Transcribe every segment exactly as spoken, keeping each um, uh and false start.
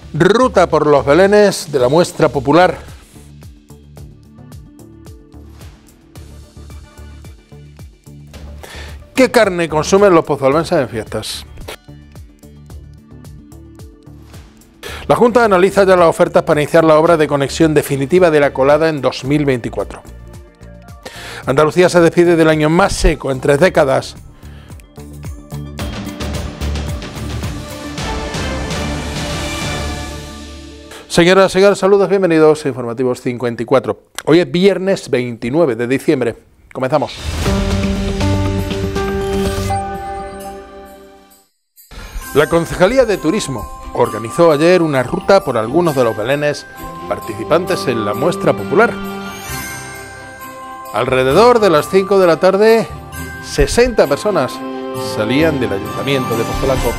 Ruta por los belenes de la muestra popular. ¿Qué carne consumen los pozalbenses en fiestas? La Junta analiza ya las ofertas para iniciar la obra de conexión definitiva de la Colada en dos mil veinticuatro. Andalucía se despide del año más seco en tres décadas. Señoras y señores, saludos, bienvenidos a Informativos cincuenta y cuatro. Hoy es viernes veintinueve de diciembre. Comenzamos. La Concejalía de Turismo organizó ayer una ruta por algunos de los belenes participantes en la muestra popular. Alrededor de las cinco de la tarde, sesenta personas salían del Ayuntamiento de Pozuelanco.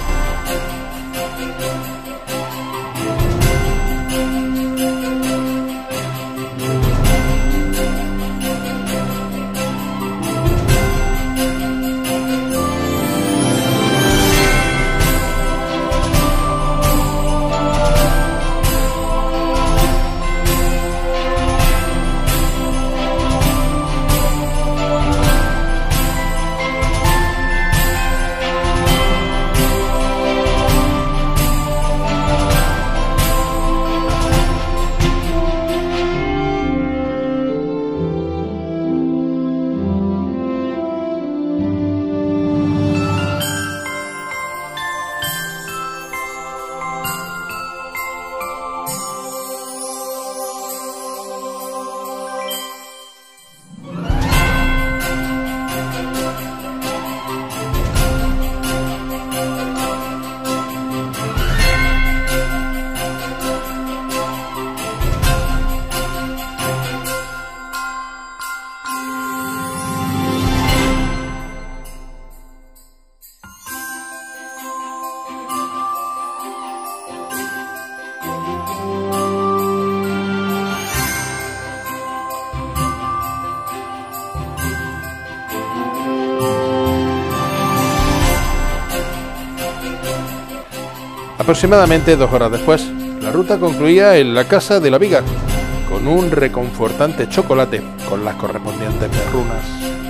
Aproximadamente dos horas después, la ruta concluía en la Casa de la Viga, con un reconfortante chocolate con las correspondientes perrunas.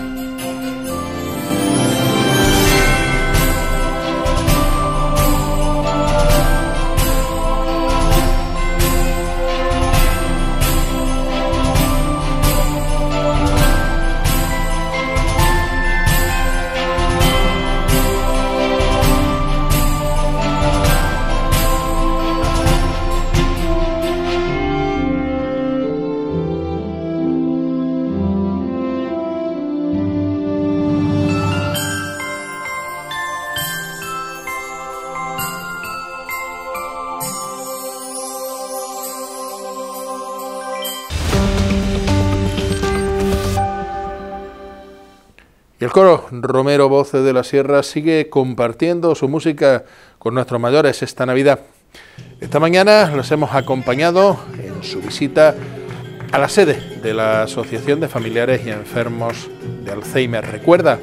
Y el coro Romero Voces de la Sierra sigue compartiendo su música con nuestros mayores esta Navidad. Esta mañana los hemos acompañado en su visita a la sede de la Asociación de Familiares y Enfermos de Alzheimer. ¿Recuerda?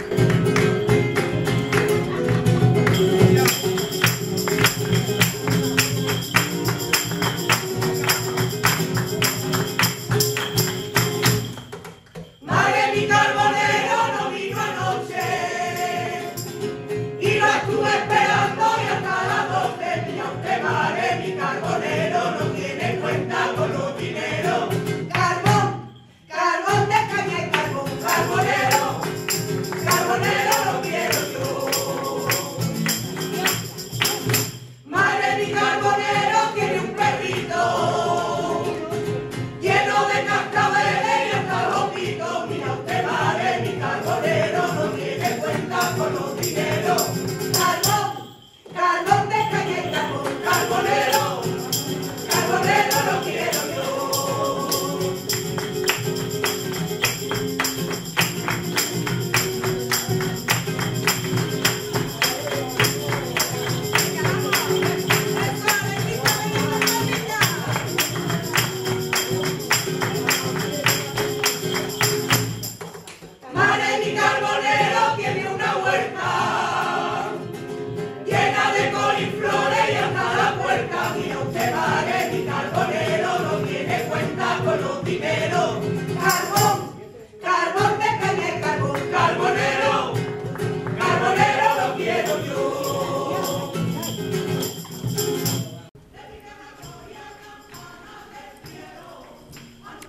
Carbón, carbón de caña y carbón, carbonero, carbonero.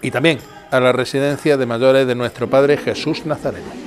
y también a la residencia de mayores de Nuestro Padre Jesús Nazareno.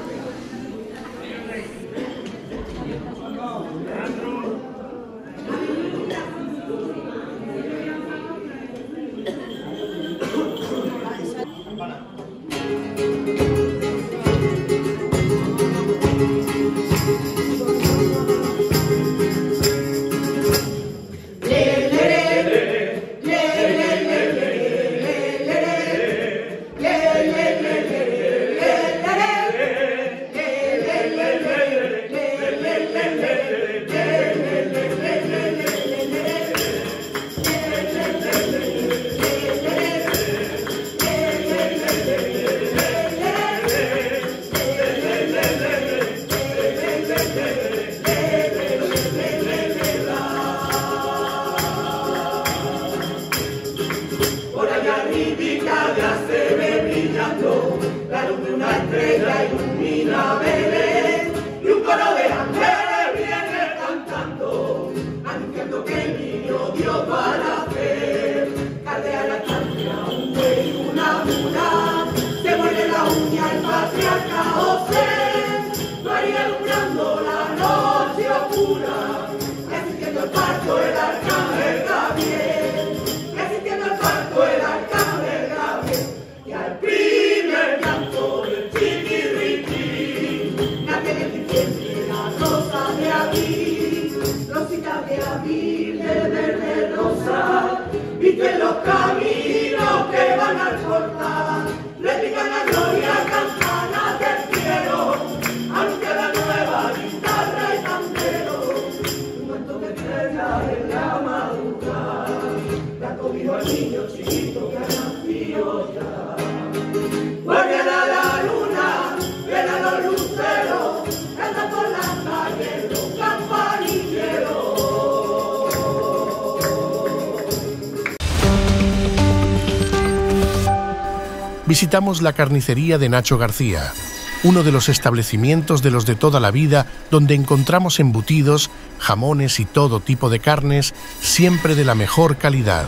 Visitamos la carnicería de Nacho García, uno de los establecimientos de los de toda la vida donde encontramos embutidos, jamones y todo tipo de carnes, siempre de la mejor calidad.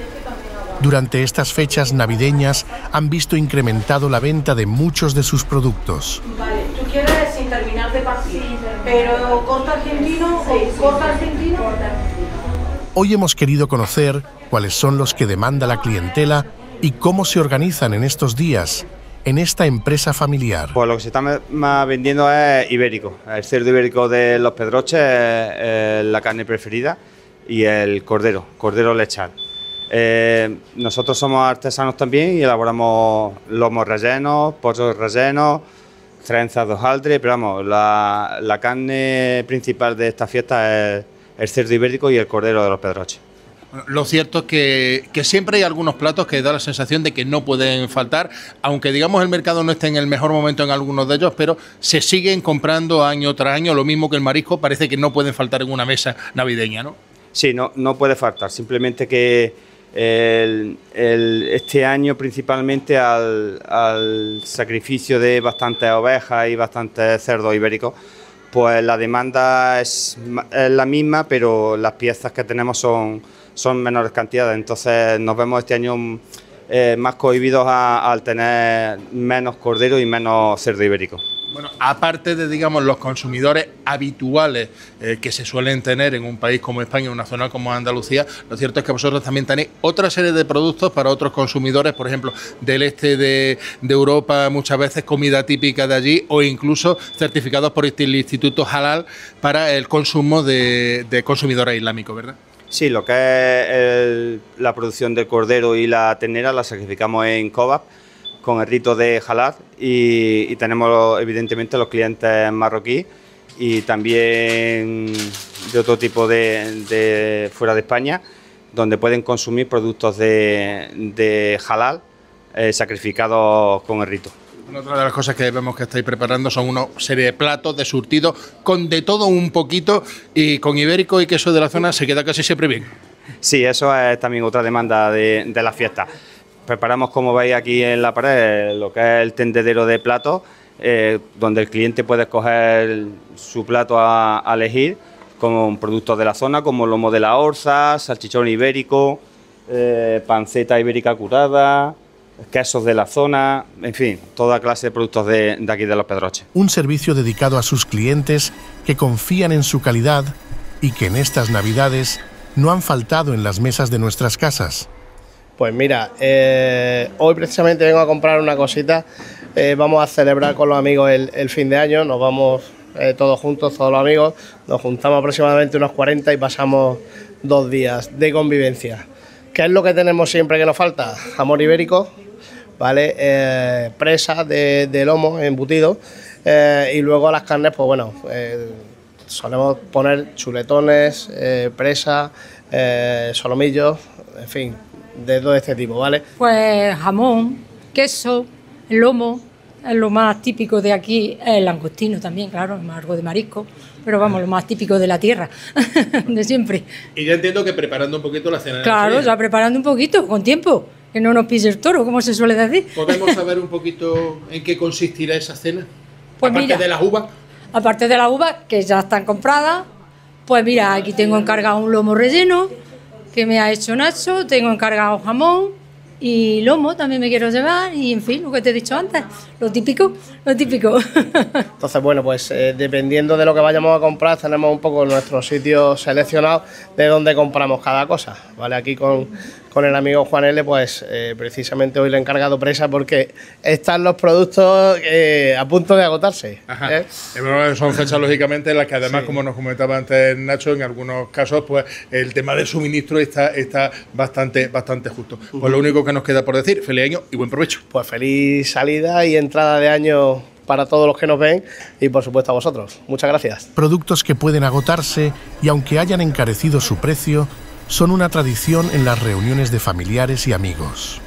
Durante estas fechas navideñas han visto incrementado la venta de muchos de sus productos. Vale, tú quieres sin terminar de partir, pero corta argentino o corta argentino. Hoy hemos querido conocer cuáles son los que demanda la clientela y cómo se organizan en estos días en esta empresa familiar. Pues lo que se está más vendiendo es ibérico. El cerdo ibérico de los Pedroches es la carne preferida y el cordero, cordero lechal. Eh, nosotros somos artesanos también y elaboramos lomos rellenos, pollos rellenos, trenzas de hojaldre, pero vamos, la, la carne principal de esta fiesta es el cerdo ibérico y el cordero de los Pedroches. Lo cierto es que, que siempre hay algunos platos que da la sensación de que no pueden faltar, aunque digamos el mercado no esté en el mejor momento en algunos de ellos, pero se siguen comprando año tras año, lo mismo que el marisco, parece que no pueden faltar en una mesa navideña, ¿no? Sí, no, no puede faltar, simplemente que el, el, este año principalmente al, al sacrificio de bastantes ovejas y bastantes cerdos ibéricos, pues la demanda es, es la misma, pero las piezas que tenemos son... son menores cantidades, entonces nos vemos este año eh, más cohibidos a, al tener menos cordero y menos cerdo ibérico. Bueno, aparte de, digamos, los consumidores habituales eh, que se suelen tener en un país como España, una zona como Andalucía, lo cierto es que vosotros también tenéis otra serie de productos para otros consumidores, por ejemplo, del este de, de Europa, muchas veces comida típica de allí, o incluso certificados por el Instituto Halal para el consumo de, de consumidores islámicos, ¿verdad? Sí, lo que es el, la producción del cordero y la ternera la sacrificamos en Cobap con el rito de halal y, y tenemos evidentemente los clientes marroquíes y también de otro tipo de, de fuera de España, donde pueden consumir productos de, de halal eh, sacrificados con el rito. Otra de las cosas que vemos que estáis preparando son una serie de platos de surtido con de todo un poquito, y con ibérico y queso de la zona se queda casi siempre bien. Sí, eso es también otra demanda de, de la fiesta. Preparamos, como veis aquí en la pared, lo que es el tendedero de platos, eh, donde el cliente puede escoger su plato a, a elegir con productos de la zona, como lomo de la Orza, salchichón ibérico, eh, panceta ibérica curada, quesos de la zona, en fin, toda clase de productos de, de aquí de Los Pedroches. Un servicio dedicado a sus clientes que confían en su calidad y que en estas Navidades no han faltado en las mesas de nuestras casas. Pues mira, eh, hoy precisamente vengo a comprar una cosita. Eh, vamos a celebrar con los amigos el, el fin de año, nos vamos eh, todos juntos, todos los amigos, nos juntamos aproximadamente unos cuarenta y pasamos dos días de convivencia. ¿Qué es lo que tenemos siempre que nos falta? Jamón ibérico, ¿vale? Eh, presa de, de lomo embutido eh, y luego las carnes, pues bueno, eh, solemos poner chuletones, eh, presa, eh, solomillos, en fin, de todo este tipo, ¿vale? Pues jamón, queso, el lomo, es lo más típico de aquí, el langostino también, claro, algo de marisco, pero vamos, lo más típico de la tierra, de siempre. Y ya entiendo que preparando un poquito la cena. Claro, ya preparando un poquito, con tiempo, que no nos pise el toro, como se suele decir. ¿Podemos saber un poquito en qué consistirá esa cena? Pues aparte mira, de las uvas. Aparte de las uvas, que ya están compradas, pues mira, aquí tengo encargado un lomo relleno, que me ha hecho Nacho, tengo encargado jamón y lomo también me quiero llevar y en fin, lo que te he dicho antes, lo típico, lo típico. Entonces bueno, pues eh, dependiendo de lo que vayamos a comprar tenemos un poco nuestro sitio seleccionado de dónde compramos cada cosa, ¿vale? Aquí con, con el amigo Juan L, pues eh, precisamente hoy le he encargado presa porque están los productos eh, a punto de agotarse. Ajá. ¿eh? Son fechas lógicamente en las que además, Sí. como nos comentaba antes Nacho, en algunos casos pues el tema del suministro está, está bastante, bastante justo. Pues lo único que nos queda por decir, feliz año y buen provecho. Pues feliz salida y entrada de año para todos los que nos ven y por supuesto a vosotros. Muchas gracias. Productos que pueden agotarse y aunque hayan encarecido su precio, son una tradición en las reuniones de familiares y amigos.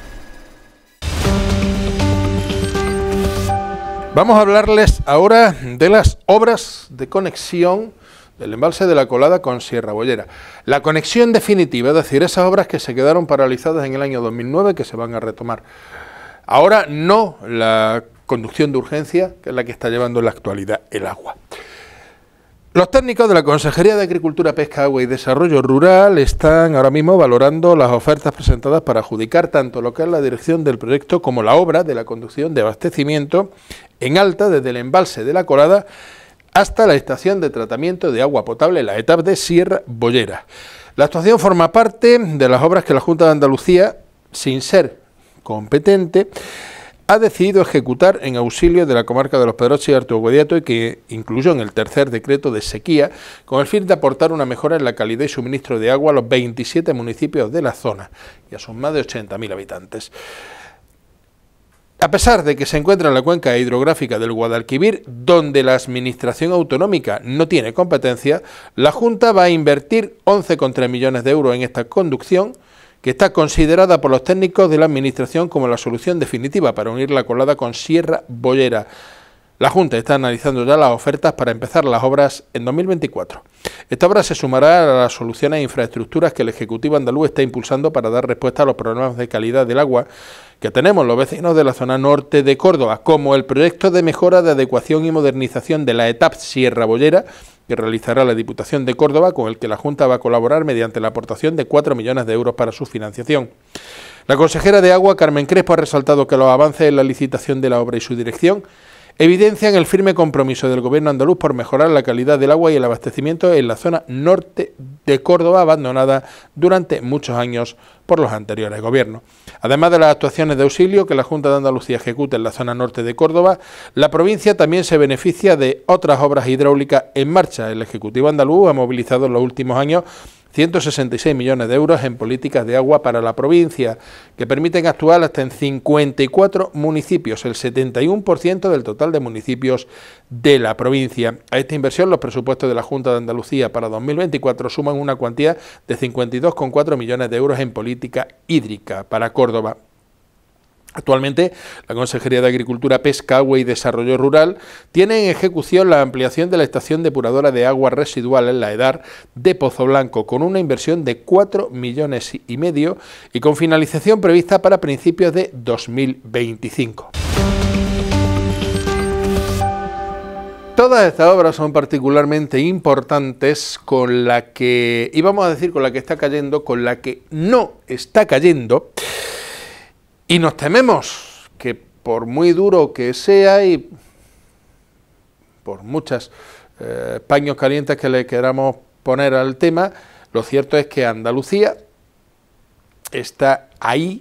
Vamos a hablarles ahora de las obras de conexión del embalse de la Colada con Sierra Bollera. La conexión definitiva, es decir, esas obras que se quedaron paralizadas en el año dos mil nueve que se van a retomar. Ahora no la conducción de urgencia, que es la que está llevando en la actualidad el agua. Los técnicos de la Consejería de Agricultura, Pesca, Agua y Desarrollo Rural están ahora mismo valorando las ofertas presentadas para adjudicar tanto lo que es la dirección del proyecto como la obra de la conducción de abastecimiento en alta desde el embalse de la Colada hasta la estación de tratamiento de agua potable, la E T A P de Sierra Bollera. La actuación forma parte de las obras que la Junta de Andalucía, sin ser competente, ha decidido ejecutar en auxilio de la comarca de Los Pedroches y Artuguediato y que incluyó en el tercer decreto de sequía con el fin de aportar una mejora en la calidad y suministro de agua a los veintisiete municipios de la zona, ya son más de ochenta mil habitantes. A pesar de que se encuentra en la cuenca hidrográfica del Guadalquivir, donde la Administración Autonómica no tiene competencia, la Junta va a invertir once coma tres millones de euros en esta conducción, que está considerada por los técnicos de la Administración como la solución definitiva para unir la Colada con Sierra Bollera. La Junta está analizando ya las ofertas para empezar las obras en dos mil veinticuatro. Esta obra se sumará a las soluciones e infraestructuras que el Ejecutivo andaluz está impulsando para dar respuesta a los problemas de calidad del agua que tenemos los vecinos de la zona norte de Córdoba, como el proyecto de mejora de adecuación y modernización de la E T A P Sierra Bollera, que realizará la Diputación de Córdoba, con el que la Junta va a colaborar mediante la aportación de cuatro millones de euros para su financiación. La consejera de Agua, Carmen Crespo, ha resaltado que los avances en la licitación de la obra y su dirección evidencian el firme compromiso del Gobierno andaluz por mejorar la calidad del agua y el abastecimiento en la zona norte de Córdoba, abandonada durante muchos años por los anteriores gobiernos. Además de las actuaciones de auxilio que la Junta de Andalucía ejecuta en la zona norte de Córdoba, la provincia también se beneficia de otras obras hidráulicas en marcha. El Ejecutivo andaluz ha movilizado en los últimos años ciento sesenta y seis millones de euros en políticas de agua para la provincia, que permiten actuar hasta en cincuenta y cuatro municipios, el setenta y uno por ciento del total de municipios de la provincia. A esta inversión, los presupuestos de la Junta de Andalucía para dos mil veinticuatro suman una cuantía de cincuenta y dos coma cuatro millones de euros en política hídrica para Córdoba. Actualmente, la Consejería de Agricultura, Pesca, Agua y Desarrollo Rural tiene en ejecución la ampliación de la estación depuradora de aguas residuales, la EDAR, de Pozo Blanco, con una inversión de cuatro millones y medio y con finalización prevista para principios de dos mil veinticinco. Todas estas obras son particularmente importantes, con la que, y vamos a decir con la que está cayendo, con la que no está cayendo, Y nos tememos que por muy duro que sea y por muchas eh, paños calientes que le queramos poner al tema, lo cierto es que Andalucía está ahí,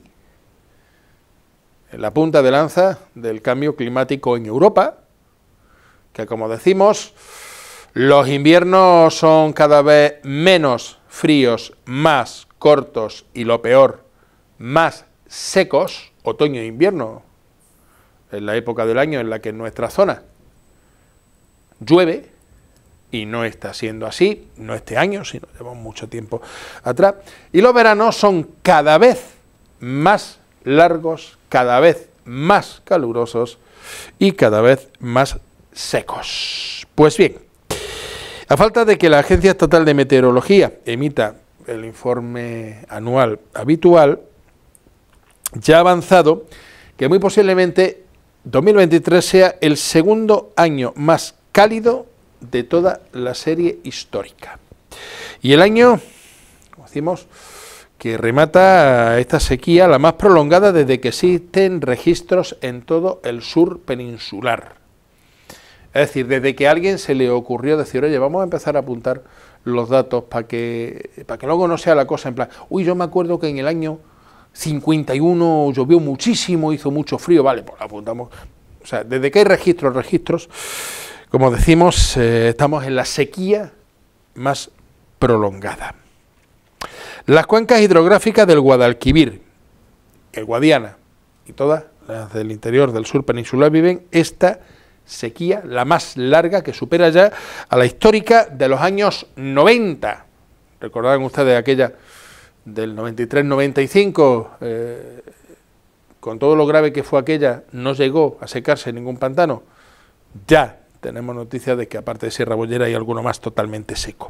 en la punta de lanza del cambio climático en Europa, que como decimos, los inviernos son cada vez menos fríos, más cortos y lo peor, más secos, otoño e invierno, en la época del año en la que en nuestra zona llueve, y no está siendo así, no este año, sino llevamos mucho tiempo atrás, y los veranos son cada vez más largos, cada vez más calurosos y cada vez más secos. Pues bien, a falta de que la Agencia Estatal de Meteorología emita el informe anual habitual, ya ha avanzado que muy posiblemente dos mil veintitrés sea el segundo año más cálido de toda la serie histórica. Y el año, como decimos, que remata esta sequía la más prolongada desde que existen registros en todo el sur peninsular. Es decir, desde que a alguien se le ocurrió decir, oye, vamos a empezar a apuntar los datos para que, para que luego no sea la cosa en plan, uy, yo me acuerdo que en el año cincuenta y uno llovió muchísimo, hizo mucho frío, vale, pues apuntamos. O sea, desde que hay registros, registros, como decimos, eh, estamos en la sequía más prolongada. Las cuencas hidrográficas del Guadalquivir, el Guadiana y todas las del interior del sur peninsular viven esta sequía, la más larga, que supera ya a la histórica de los años noventa. Recordarán ustedes aquella del noventa y tres noventa y cinco, eh, con todo lo grave que fue aquella, no llegó a secarse ningún pantano. Ya tenemos noticias de que aparte de Sierra Bollera hay alguno más totalmente seco.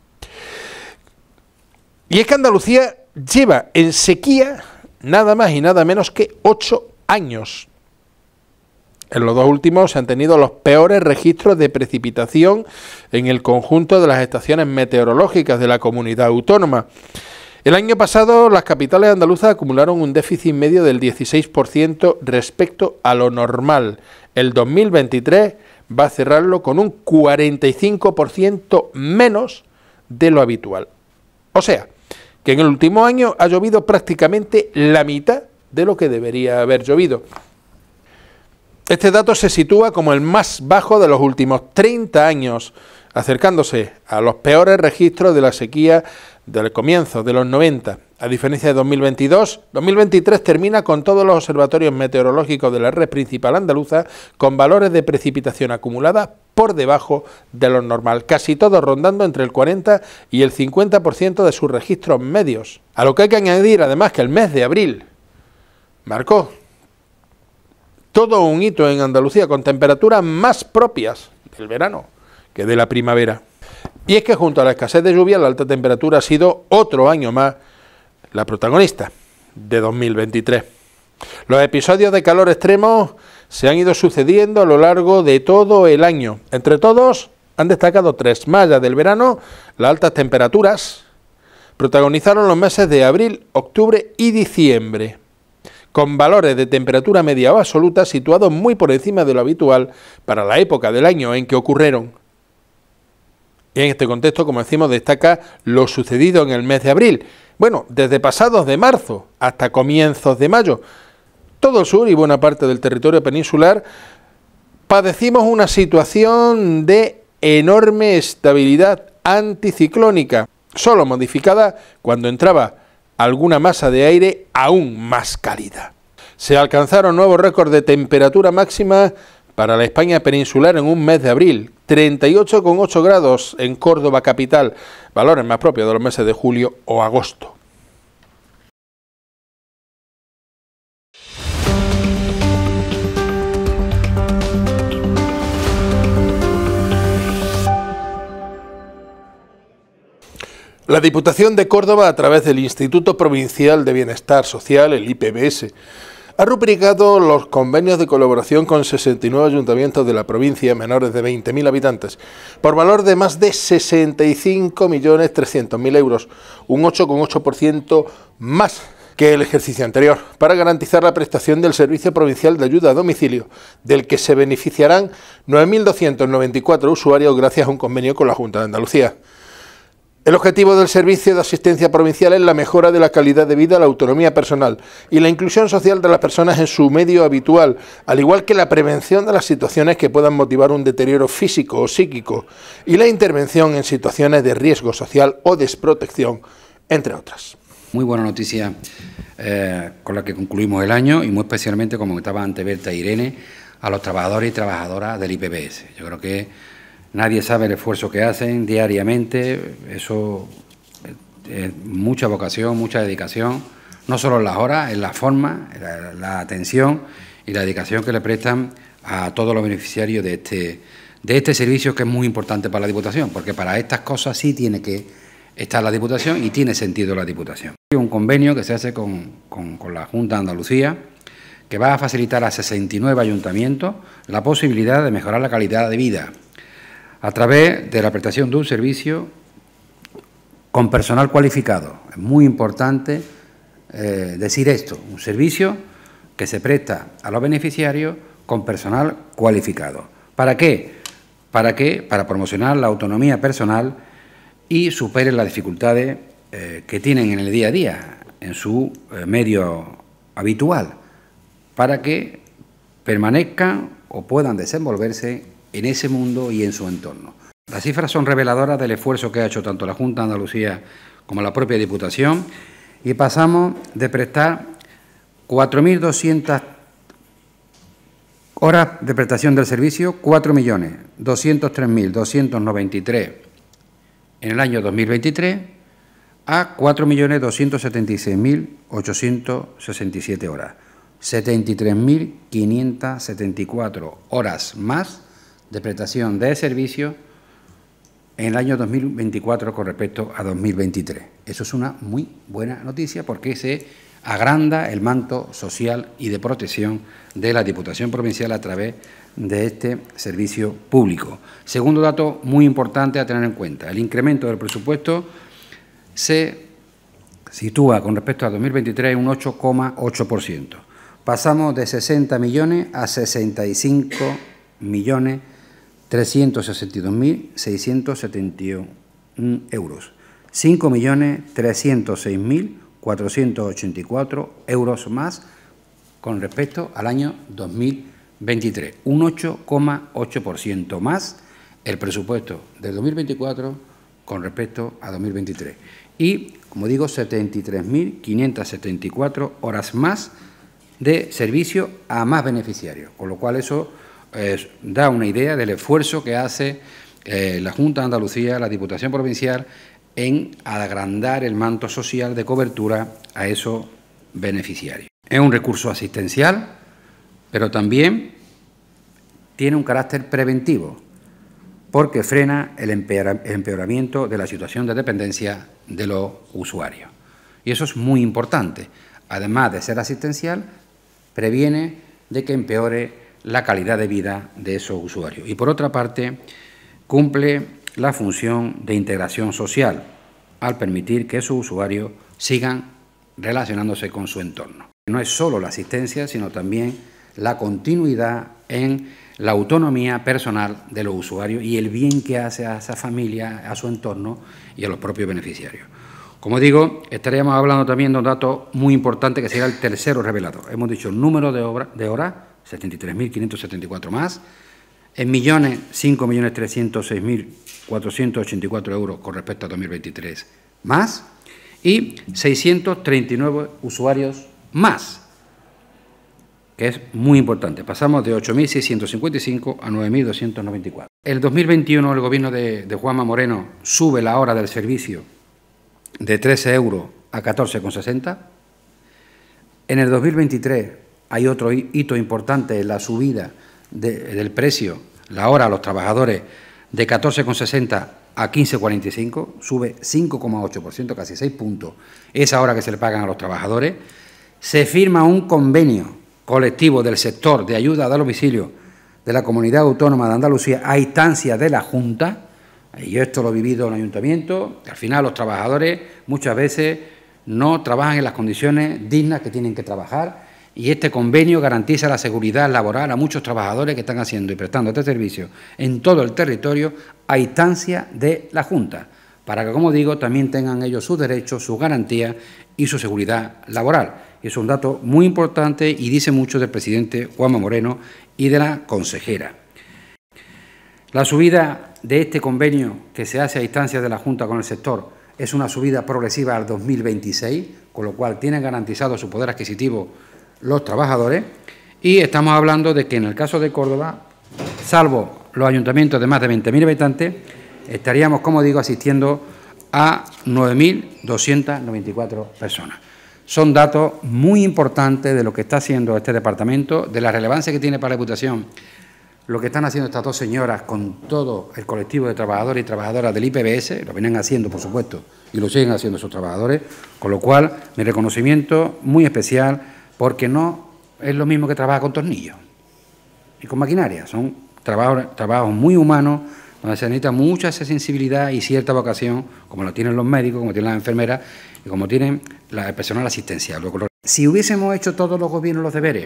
Y es que Andalucía lleva en sequía nada más y nada menos que ocho años. En los dos últimos se han tenido los peores registros de precipitación en el conjunto de las estaciones meteorológicas de la comunidad autónoma. El año pasado las capitales andaluzas acumularon un déficit medio del dieciséis por ciento respecto a lo normal. El dos mil veintitrés va a cerrarlo con un cuarenta y cinco por ciento menos de lo habitual. O sea, que en el último año ha llovido prácticamente la mitad de lo que debería haber llovido. Este dato se sitúa como el más bajo de los últimos treinta años, acercándose a los peores registros de la sequía del comienzo de los noventa. A diferencia de dos mil veintidós, dos mil veintitrés termina con todos los observatorios meteorológicos de la red principal andaluza con valores de precipitación acumulada por debajo de lo normal, casi todos rondando entre el cuarenta y el cincuenta por ciento de sus registros medios. A lo que hay que añadir además que el mes de abril marcó todo un hito en Andalucía con temperaturas más propias del verano que de la primavera. Y es que junto a la escasez de lluvia, la alta temperatura ha sido otro año más la protagonista de dos mil veintitrés. Los episodios de calor extremo se han ido sucediendo a lo largo de todo el año. Entre todos han destacado tres. Más allá del verano, las altas temperaturas protagonizaron los meses de abril, octubre y diciembre, con valores de temperatura media o absoluta situados muy por encima de lo habitual para la época del año en que ocurrieron. Y en este contexto, como decimos, destaca lo sucedido en el mes de abril. Bueno, desde pasados de marzo hasta comienzos de mayo, todo el sur y buena parte del territorio peninsular padecimos una situación de enorme estabilidad anticiclónica, solo modificada cuando entraba alguna masa de aire aún más cálida. Se alcanzaron nuevos récords de temperatura máxima para la España peninsular en un mes de abril, treinta y ocho coma ocho grados en Córdoba capital, valores más propios de los meses de julio o agosto. La Diputación de Córdoba, a través del Instituto Provincial de Bienestar Social, el I P B S, ha rubricado los convenios de colaboración con sesenta y nueve ayuntamientos de la provincia menores de veinte mil habitantes, por valor de más de sesenta y cinco millones trescientos mil euros, un ocho coma ocho por ciento más que el ejercicio anterior, para garantizar la prestación del Servicio Provincial de Ayuda a Domicilio, del que se beneficiarán nueve mil doscientos noventa y cuatro usuarios gracias a un convenio con la Junta de Andalucía. El objetivo del Servicio de Asistencia Provincial es la mejora de la calidad de vida, la autonomía personal y la inclusión social de las personas en su medio habitual, al igual que la prevención de las situaciones que puedan motivar un deterioro físico o psíquico y la intervención en situaciones de riesgo social o desprotección, entre otras. Muy buena noticia eh, con la que concluimos el año y muy especialmente, como estaba antes Berta e Irene, a los trabajadores y trabajadoras del I P B S. Yo creo que nadie sabe el esfuerzo que hacen diariamente, eso es mucha vocación, mucha dedicación, no solo en las horas, en la forma, en la, la atención y la dedicación que le prestan a todos los beneficiarios de este, de este servicio, que es muy importante para la Diputación, porque para estas cosas sí tiene que estar la Diputación y tiene sentido la Diputación. Hay un convenio que se hace con, con, con la Junta de Andalucía, que va a facilitar a sesenta y nueve ayuntamientos la posibilidad de mejorar la calidad de vida a través de la prestación de un servicio con personal cualificado. Es muy importante eh, decir esto, un servicio que se presta a los beneficiarios con personal cualificado. ¿Para qué? ¿Para qué? Para promocionar la autonomía personal y superen las dificultades eh, que tienen en el día a día, en su eh, medio habitual, para que permanezcan o puedan desenvolverse en ese mundo y en su entorno. Las cifras son reveladoras del esfuerzo que ha hecho tanto la Junta de Andalucía como la propia Diputación, y pasamos de prestar cuatro mil doscientas horas de prestación del servicio, cuatro millones doscientos tres mil doscientos noventa y tres en el año dos mil veintitrés, a cuatro millones doscientos setenta y seis mil ochocientos sesenta y siete horas, setenta y tres mil quinientas setenta y cuatro horas más de prestación de servicio en el año dos mil veinticuatro con respecto a dos mil veintitrés. Eso es una muy buena noticia porque se agranda el manto social y de protección de la Diputación Provincial a través de este servicio público. Segundo dato muy importante a tener en cuenta, el incremento del presupuesto se sitúa con respecto a dos mil veintitrés en un ocho coma ocho por ciento. Pasamos de sesenta millones a sesenta y cinco millones trescientos sesenta y dos mil seiscientos setenta y uno euros, cinco millones trescientos seis mil cuatrocientos ochenta y cuatro euros más con respecto al año dos mil veintitrés, un ocho coma ocho por ciento más el presupuesto del dos mil veinticuatro con respecto a dos mil veintitrés. Y, como digo, setenta y tres mil quinientas setenta y cuatro horas más de servicio a más beneficiarios, con lo cual eso Eh, da una idea del esfuerzo que hace eh, la Junta de Andalucía, la Diputación Provincial, en agrandar el manto social de cobertura a esos beneficiarios. Es un recurso asistencial, pero también tiene un carácter preventivo, porque frena el empeoramiento de la situación de dependencia de los usuarios. Y eso es muy importante. Además de ser asistencial, previene de que empeore la calidad de vida de esos usuarios. Y por otra parte, cumple la función de integración social al permitir que esos usuarios sigan relacionándose con su entorno. No es solo la asistencia, sino también la continuidad en la autonomía personal de los usuarios y el bien que hace a esa familia, a su entorno y a los propios beneficiarios. Como digo, estaríamos hablando también de un dato muy importante que sería el tercero revelador. Hemos dicho el número de, obra, de horas, setenta y tres mil quinientos setenta y cuatro más, en millones, cinco millones trescientos seis mil cuatrocientos ochenta y cuatro euros con respecto a dos mil veintitrés más, y seiscientos treinta y nueve usuarios más, que es muy importante. Pasamos de ocho mil seiscientos cincuenta y cinco a nueve mil doscientos noventa y cuatro. El dos mil veintiuno el Gobierno de, de Juanma Moreno sube la hora del servicio de trece euros a catorce con sesenta. En el dos mil veintitrés hay otro hito importante en la subida de, del precio, la hora a los trabajadores, de catorce con sesenta a quince con cuarenta y cinco, sube cinco coma ocho por ciento, casi seis puntos, esa hora que se le pagan a los trabajadores. Se firma un convenio colectivo del sector de ayuda a domicilio de la Comunidad Autónoma de Andalucía a instancia de la Junta, y yo esto lo he vivido en el Ayuntamiento, que al final los trabajadores muchas veces no trabajan en las condiciones dignas que tienen que trabajar, y este convenio garantiza la seguridad laboral a muchos trabajadores que están haciendo y prestando este servicio en todo el territorio a instancia de la Junta, para que, como digo, también tengan ellos sus derechos, sus garantías y su seguridad laboral. Y es un dato muy importante y dice mucho del presidente Juanma Moreno y de la consejera. La subida de este convenio que se hace a instancias de la Junta con el sector es una subida progresiva al dos mil veintiséis, con lo cual tienen garantizado su poder adquisitivo los trabajadores, y estamos hablando de que en el caso de Córdoba, salvo los ayuntamientos de más de veinte mil habitantes, estaríamos, como digo, asistiendo a nueve mil doscientas noventa y cuatro personas. Son datos muy importantes de lo que está haciendo este departamento, de la relevancia que tiene para la Diputación lo que están haciendo estas dos señoras con todo el colectivo de trabajadores y trabajadoras del I P B S, lo vienen haciendo, por supuesto, y lo siguen haciendo sus trabajadores, con lo cual mi reconocimiento muy especial, porque no es lo mismo que trabajar con tornillos y con maquinaria, son trabajos, trabajos muy humanos, donde se necesita mucha sensibilidad y cierta vocación, como lo tienen los médicos, como tienen las enfermeras y como tienen la, el personal asistencial. Si hubiésemos hecho todos los gobiernos los deberes,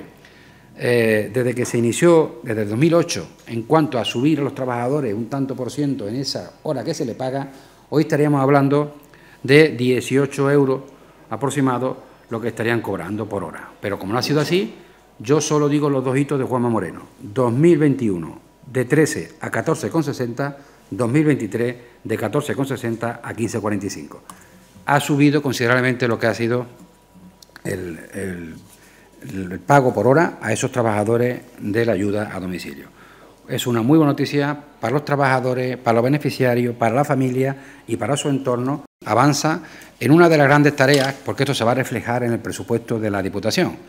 eh, desde que se inició, desde el dos mil ocho, en cuanto a subir a los trabajadores un tanto por ciento en esa hora que se le paga, hoy estaríamos hablando de dieciocho euros aproximados lo que estarían cobrando por hora. Pero como no ha sido así, yo solo digo los dos hitos de Juanma Moreno. dos mil veintiuno de trece a catorce con sesenta, dos mil veintitrés de catorce con sesenta a quince con cuarenta y cinco. Ha subido considerablemente lo que ha sido el, el, el pago por hora a esos trabajadores de la ayuda a domicilio. Es una muy buena noticia para los trabajadores, para los beneficiarios, para la familia y para su entorno. Avanza en una de las grandes tareas, porque esto se va a reflejar en el presupuesto de la Diputación.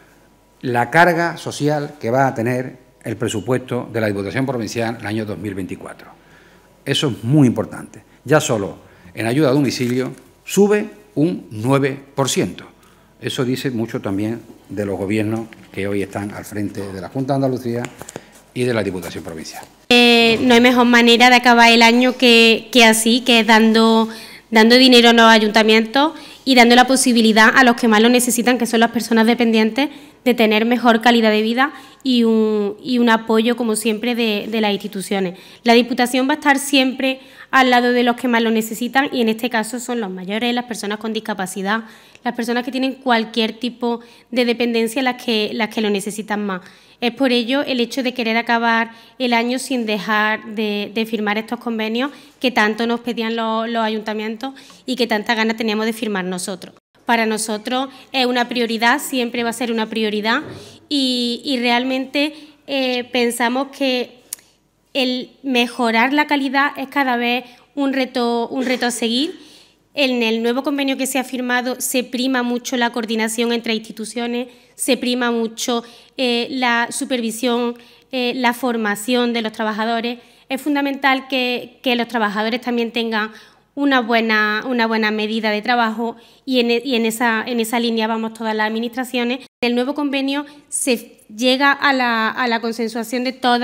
La carga social que va a tener el presupuesto de la Diputación Provincial el año dos mil veinticuatro. Eso es muy importante. Ya solo en ayuda a domicilio sube un nueve por ciento. Eso dice mucho también de los gobiernos que hoy están al frente de la Junta de Andalucía y de la Diputación Provincial. Eh, no hay mejor manera de acabar el año que, que así, que es dando, dando dinero a los ayuntamientos y dando la posibilidad a los que más lo necesitan, que son las personas dependientes, de tener mejor calidad de vida y un, y un apoyo, como siempre, de, de las instituciones. La Diputación va a estar siempre al lado de los que más lo necesitan y en este caso son los mayores, las personas con discapacidad, las personas que tienen cualquier tipo de dependencia, las que, las que lo necesitan más. Es por ello el hecho de querer acabar el año sin dejar de, de firmar estos convenios que tanto nos pedían los, los ayuntamientos y que tanta ganas teníamos de firmar nosotros. Para nosotros es una prioridad, siempre va a ser una prioridad y, y realmente eh, pensamos que el mejorar la calidad es cada vez un reto, un reto a seguir. En el nuevo convenio que se ha firmado se prima mucho la coordinación entre instituciones, se prima mucho eh, la supervisión, eh, la formación de los trabajadores. Es fundamental que, que los trabajadores también tengan una buena, una buena medida de trabajo y, en, y en, esa, en esa línea vamos todas las administraciones. En el nuevo convenio se llega a la, a la consensuación de todos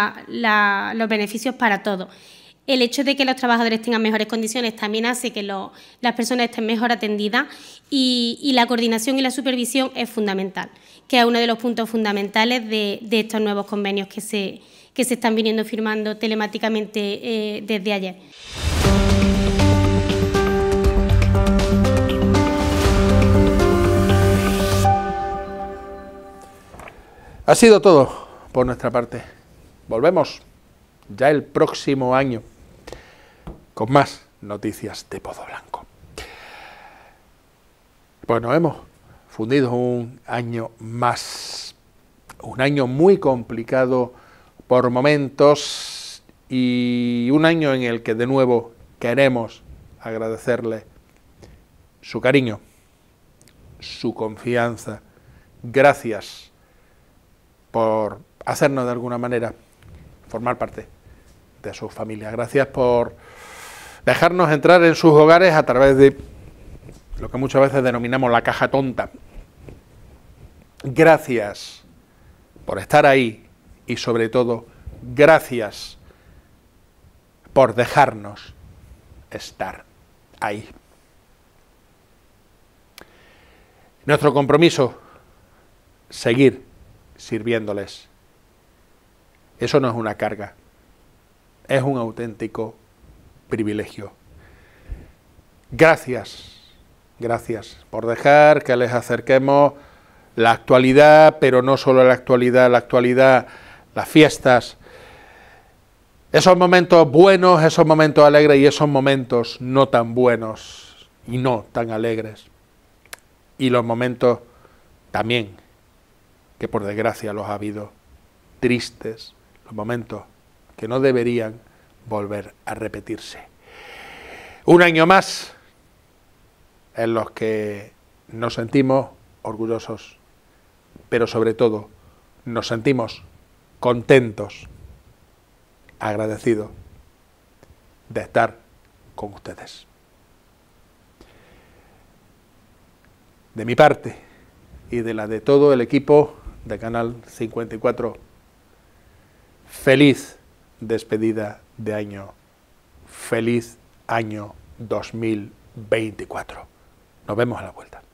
la, los beneficios para todos. El hecho de que los trabajadores tengan mejores condiciones también hace que lo, las personas estén mejor atendidas y, y la coordinación y la supervisión es fundamental, que es uno de los puntos fundamentales de, de estos nuevos convenios que se, que se están viniendo firmando telemáticamente eh, desde ayer. Ha sido todo por nuestra parte. Volvemos ya el próximo año con más noticias de Pozo Blanco. Pues nos hemos fundido un año más, un año muy complicado por momentos y un año en el que de nuevo queremos agradecerle su cariño, su confianza. Gracias por hacernos de alguna manera formar parte de su familia. Gracias por dejarnos entrar en sus hogares a través de lo que muchas veces denominamos la caja tonta. Gracias por estar ahí y sobre todo, gracias por dejarnos estar ahí. Nuestro compromiso, seguir sirviéndoles. Eso no es una carga, es un auténtico privilegio. Gracias, gracias por dejar que les acerquemos la actualidad, pero no solo la actualidad, la actualidad, las fiestas, esos momentos buenos, esos momentos alegres y esos momentos no tan buenos y no tan alegres. Y los momentos también, que por desgracia los ha habido, tristes, los momentos que no deberían volver a repetirse. Un año más en los que nos sentimos orgullosos, pero sobre todo nos sentimos contentos, agradecidos de estar con ustedes. De mi parte y de la de todo el equipo de Canal cincuenta y cuatro, feliz despedida de año, feliz año dos mil veinticuatro. Nos vemos a la vuelta.